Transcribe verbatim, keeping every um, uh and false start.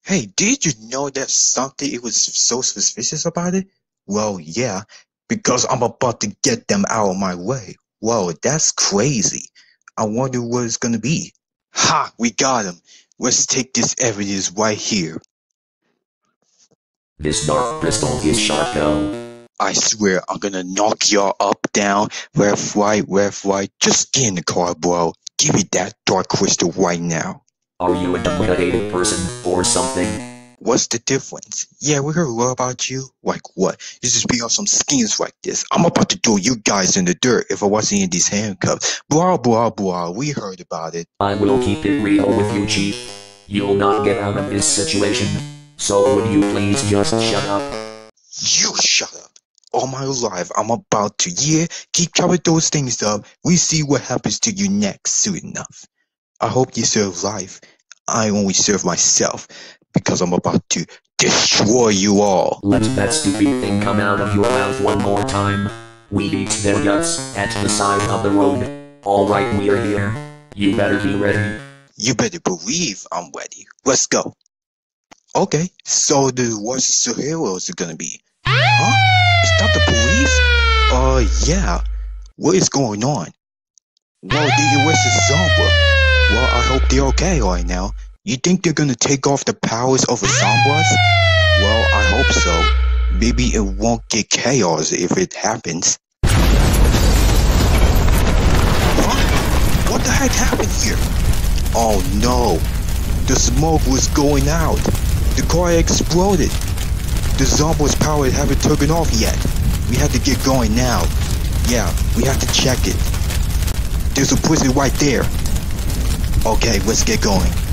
Hey, did you know that something it was so suspicious about it? Well, yeah, because I'm about to get them out of my way. Whoa, that's crazy. I wonder what it's gonna be. Ha! We got him. Let's take this evidence right here. This dark crystal is Sharko. I swear I'm gonna knock y'all up, down, left, right, left, right. Just get in the car, bro. Give me that dark crystal right now. Are you a intimidated person or something? What's the difference? Yeah, we heard a lot about you. Like what? You just be on some schemes like this. I'm about to throw you guys in the dirt if I wasn't in these handcuffs. Blah, blah, blah. We heard about it. I will keep it real with you, Chief. You'll not get out of this situation. So would you please just shut up? You shut up. All my life, I'm about to, yeah, keep covering those things up. We see what happens to you next soon enough. I hope you serve life. I only serve myself because I'm about to destroy you all. Let that stupid thing come out of your mouth one more time. We beat their guts at the side of the road. Alright, we're here. You better be ready. You better believe I'm ready. Let's go. Okay, so the what's the heroes are gonna be? Huh? Is that the police? Uh, yeah. What is going on? Well, the where's the Sombra? Well, I hope they're okay right now. You think they're gonna take off the powers of the Sombras? Well, I hope so. Maybe it won't get chaos if it happens. Huh? What the heck happened here? Oh no. The smoke was going out. The car exploded. The Zombra's power haven't taken off yet. We have to get going now. Yeah, we have to check it. There's a prison right there. Okay, let's get going.